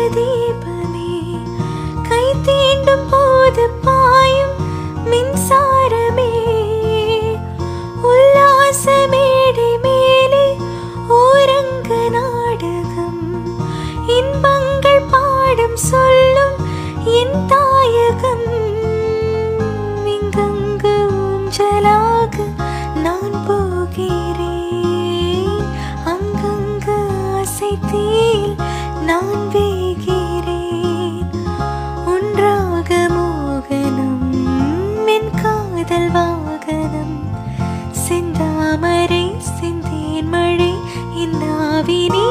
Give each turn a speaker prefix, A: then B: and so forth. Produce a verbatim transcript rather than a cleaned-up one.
A: தீபமே கை தீண்டும் போது பாயும் மின்சாரமே உல்லாச மேடை மேலே ஓரங்க நாடகம் இன்பங்கள் பாடும் சொல்லும் என் தாயகம் இங்கங்கு ஊஞ்சலாக நான் போகிறேன் அங்கங்கு ஆசை தீயில் நான் வேகிறேன் ஒன்றாக மோகனம் என் காதல் வாகனம் செந்தாமரை செந்தேன் மழை என் நாவினே